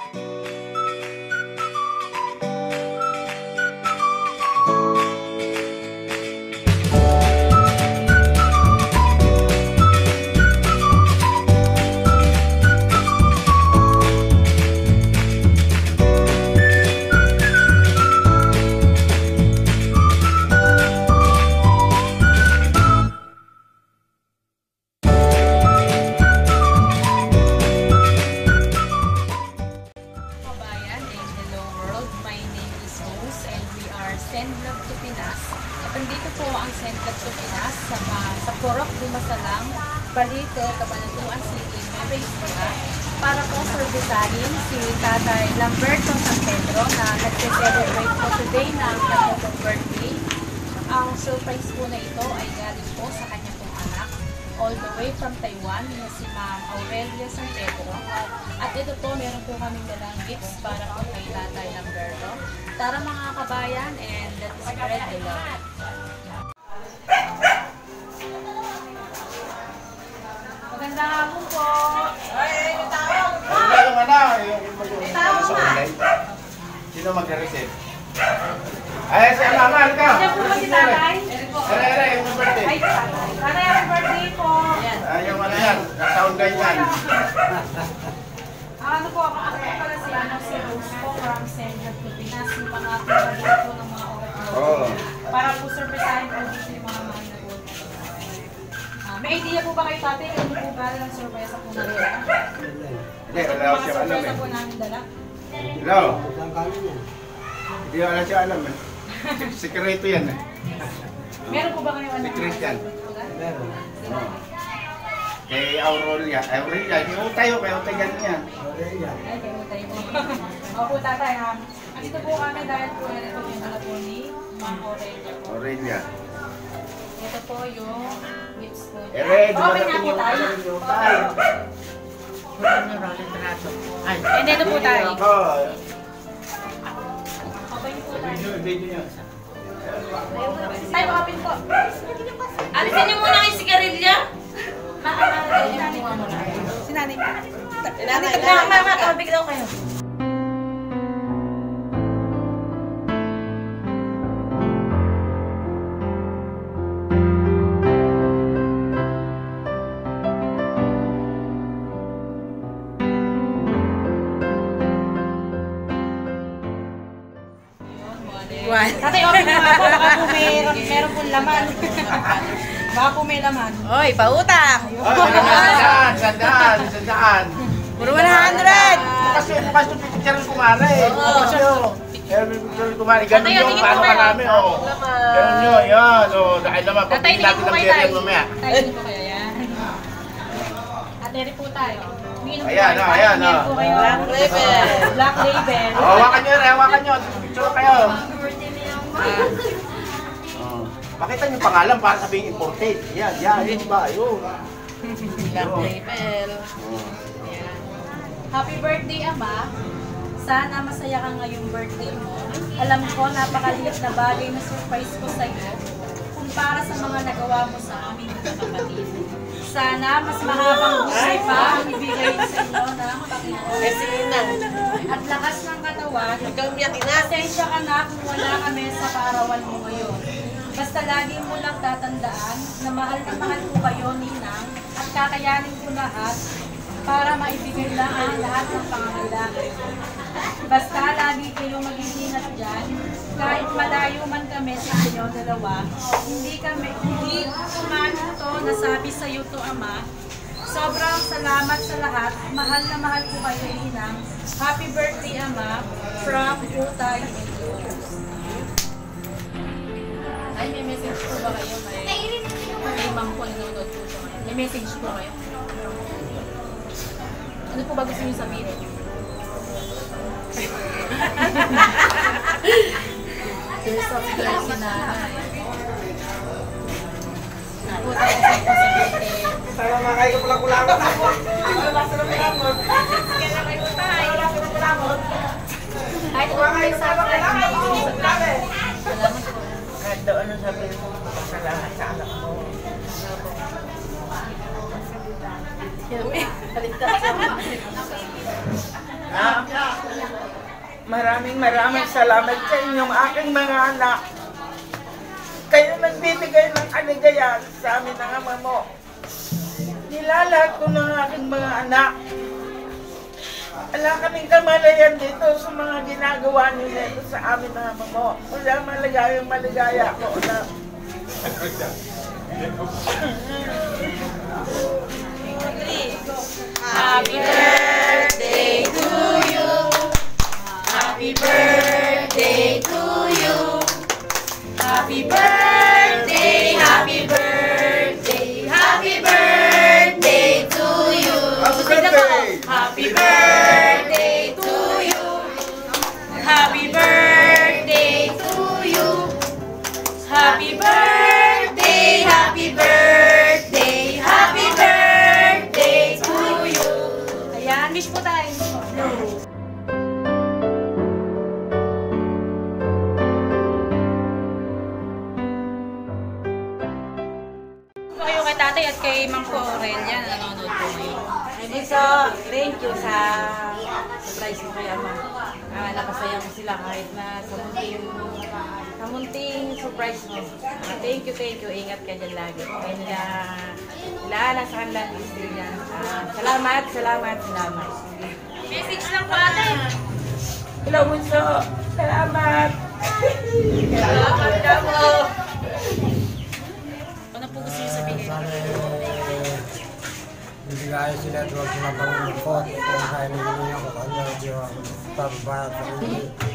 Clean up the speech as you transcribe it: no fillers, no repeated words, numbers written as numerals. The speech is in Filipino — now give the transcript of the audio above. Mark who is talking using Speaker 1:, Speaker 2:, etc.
Speaker 1: Sendlove to Pinas. At nandito po ang Sendlove to Pinas sa Purok, Dimasalang, Balite, Cabanatuan City, Nueva Ecija, para po servisahin si Tatay Lamberto San Pedro na nag-celebrate po today ng kanyang birthday. Ang surprise po na ito ay galing po sa kanya pong anak, all the way from Taiwan, na si Ma'am Aurelia San Pedro. At ito po, meron po kaming dalang gifts para po kay Tatay Lamberto. Tara mga kabayan, and let's spread the love. Magandang hapon po.
Speaker 2: Ay, may tao! May tao ma! Sino mag-receive? Ay, si Mama, halika!
Speaker 1: Ano po ba si Tatay?
Speaker 2: Ere, yung birthday.
Speaker 1: Ay, Tatay, happy birthday po.
Speaker 2: Ay, yung ano yan, sound guy yan.
Speaker 1: Ano po, ako pala si Rose po from Sendlove to Pinas, yung mga pinagod po ng mga OFW. Para po servisahin po dito yung mga mahal na po. May idea po ba kayo, Tatay? Ano po ba ang surprise po na rin?
Speaker 2: Hindi, wala ko siya alam
Speaker 1: Surprise
Speaker 2: eh.
Speaker 1: po namin dala?
Speaker 2: Hello? Hindi ko alam siya alam eh. Sekreto yan eh.
Speaker 1: Meron po ba kayo alam?
Speaker 2: Secret yan. Kay Aurelia, hindi ko tayo, kaya utay ganun yan.
Speaker 1: Ay, kayo tayo po. Opo, Tatay, ha? Andito po kami dahil po ito yung dala po ni Ma'am Aurelia po.
Speaker 2: Aurelia.
Speaker 1: Ito po yung gifts po.
Speaker 2: Ere,
Speaker 1: Open na po tayo. Hindi, ito po tayo. Open po tayo.
Speaker 2: Video nyo.
Speaker 1: Tayo, open po.
Speaker 3: Alisin niyo muna yung sigarilya.
Speaker 1: Si nanay po.
Speaker 3: Tubig daw kayo.
Speaker 1: Tatay, open mo nga po. Baka po meron po laman. Baka po may laman.
Speaker 3: Oy, pautang.
Speaker 2: Sandaan.
Speaker 3: Puro 100.
Speaker 2: Bukas yung picture ng kumare eh. Bukas yun. May picture ng kumare. Ganun yun, paano ka namin. Ganun yun, yan. Dahil naman, pagpili natin ng beer yan mamaya.
Speaker 1: Tayo din po kayo yan. At eri po tayo.
Speaker 2: Ayan, ayan.
Speaker 3: Black label.
Speaker 1: Black label.
Speaker 2: Hawakan nyo. Picture kayo. Makita niyo pangalan para sabing imported. Yan, yun ba? Yun.
Speaker 3: Black label.
Speaker 1: Happy birthday, Ama. Sana masaya ka ngayong birthday mo. Alam ko, napakaliit na bagay na surprise ko sa iyo kumpara sa mga nagawa mo sa aming kapatid. Sana mas mahabang buhay pa ang ibigay sa inyo ng Panginoon. At lakas ng katawan, pasensya ka na kung wala kami sa paarawan mo ngayon. Basta lagi mo lang tatandaan na mahal ko kayo, Ninang, at kakayanin ko lahat para maibigay lang ang lahat ng pangangailangan. Basta lagi kayo mag-iingat dyan, kahit malayo man kami sa inyo dalawa, hindi man ito nasabi sa iyo to, Ama. Sobrang salamat sa lahat. Mahal na mahal ko kayo, Ninang. Happy birthday, Ama, from Utay. Ay, may message po ba kayo kay Ma'am po, nanonood po siya ngayon? May message po kayo? Ano po ba gusto niyo sabihin? There's of course si nanay. Po tayo sa posibility.
Speaker 2: Sana makain ko pala kulangot.
Speaker 1: Kahit po kayo sa akin, salamat po.
Speaker 3: Kahit daw ano sabihin mo, pasalamat sa anak mo.
Speaker 1: Baliktad sa mga.
Speaker 4: Maraming salamat sa inyong aking mga anak. Kayo nagbibigay ng kaligayahan sa amin ng ama mo. Nilalat ko ng aking mga anak. Wala kaming kamalayan dito sa mga ginagawa nila sa amin ng ama mo. Wala maligaya ko na.
Speaker 1: Happy birthday to you. Happy birthday to you. Happy birthday, happy birthday, happy birthday to you. Happy birthday to you. Happy birthday to you. Happy birthday, happy birthday, happy birthday to you. Ayan, wish po tayo. Kayo kay tatay at kay Ma'am Aurelia na nanonood po ngayon.
Speaker 3: So, thank you sa surprise mo kay Ama. Napasaya mo sila kahit na sa munting surprise mo. Thank you. Ingat ka dyan lagi. Kaya nila sa kanilang istorya. Salamat.
Speaker 1: Message lang po ate.
Speaker 4: Hello, Bunso. Salamat.
Speaker 1: Salamat ka po. Ano po gusto niyo sabihin?
Speaker 5: Bibigay sila at huwag sila pang-report kung kaya nilunyan ko kanya at yung pababayad sa